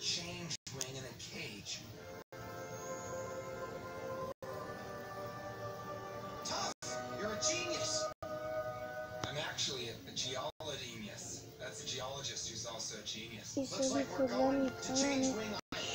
change wing in a cage. Tough! You're a genius! I'm actually a geologenius. That's a geologist who's also a genius. Looks like we're going to change wing.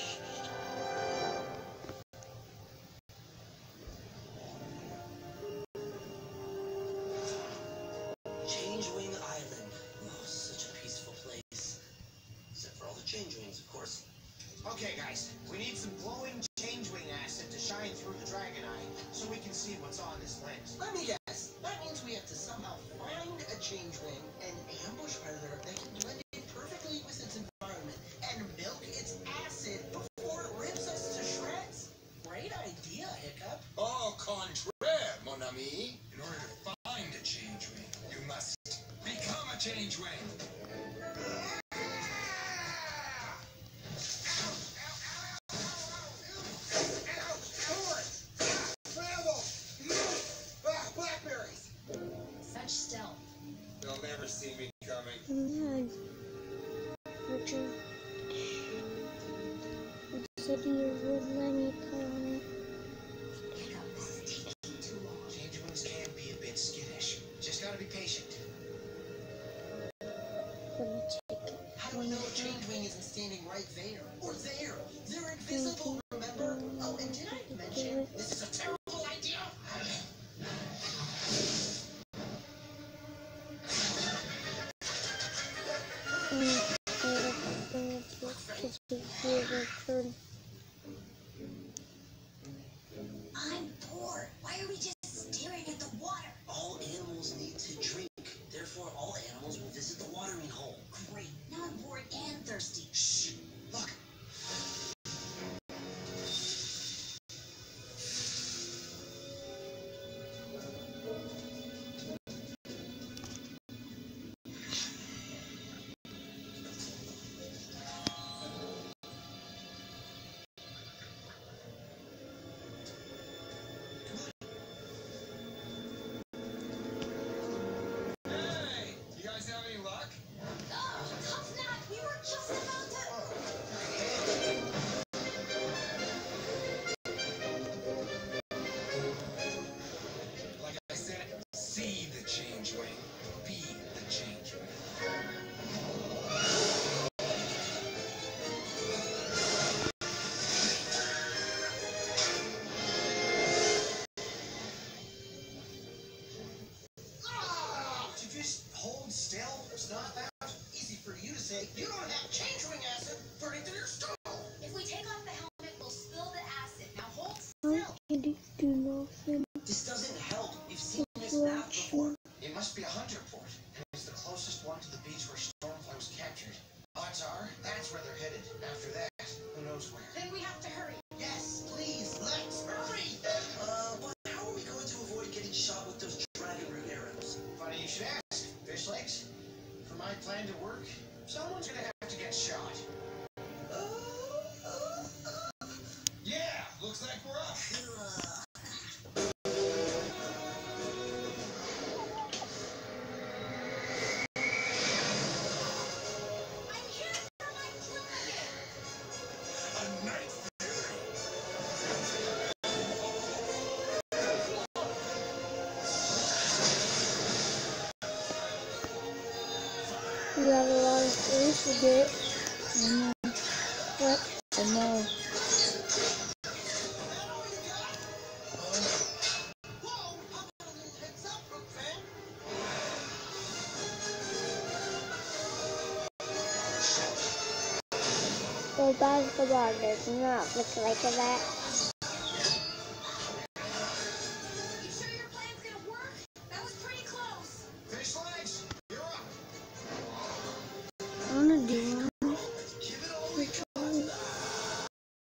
Changewing Island. Oh, such a peaceful place. Except for all the changelings, of course. Okay, guys, we need some glowing changewing acid to shine through the dragon eye so we can see what's on this lens. Let me guess. That means we have to somehow find a changewing and ambush predator that can blend in perfectly with its environment and milk its acid before it rips us to shreds. Great idea, Hiccup. Au contraire, mon ami. In order to find a changewing, you must become a changewing. Blackberries. Such stealth. They'll never see me coming. Richard said he would let me put on it. Hiccup, this is taking too long. Changewings can be a bit skittish. Just gotta be patient. Let me take it. How do we know a changewing isn't standing right there or there? They're invisible, remember? Oh, and did I mention this is a terrible idea? I'm bored. Why are we just staring at the water? All animals need to drink. Therefore, all animals will visit the watering hole. Great. Now I'm bored and thirsty. Shh! Look! Hey! You guys have any luck? Oh, tough nut. We were just about to. Like I said, see the changewing. Be the changewing. To just hold still, it's not that easy for you to say. You don't have changewing acid burning through your skull. If we take off the helmet, we'll spill the acid. Now hold How still. can you do nothing? This doesn't help. You've seen this map before. It must be a hunter port, and it's the closest one to the beach where Stormfly was captured. Odds are, that's where they're headed. After that, who knows where. Then we have to hurry. Yes, please, let's hurry. But how are we going to avoid getting shot with those dragon root arrows? Funny you should ask. Fish legs? For my plan to work, someone's gonna have to get shot. Yeah, looks like we're up. I'm here for my plan. A night fury. We got a lot of things to get. I know. What? I know. Whoa, how about a little heads up, Rook fan? Well, basketball does not look like that.